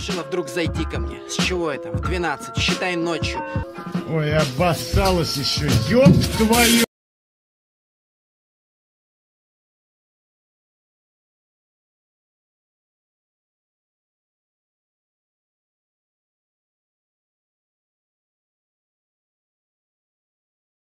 решила вдруг зайти ко мне. С чего это? В 12, считай ночью. Ой, обоссалась еще, ёб твою!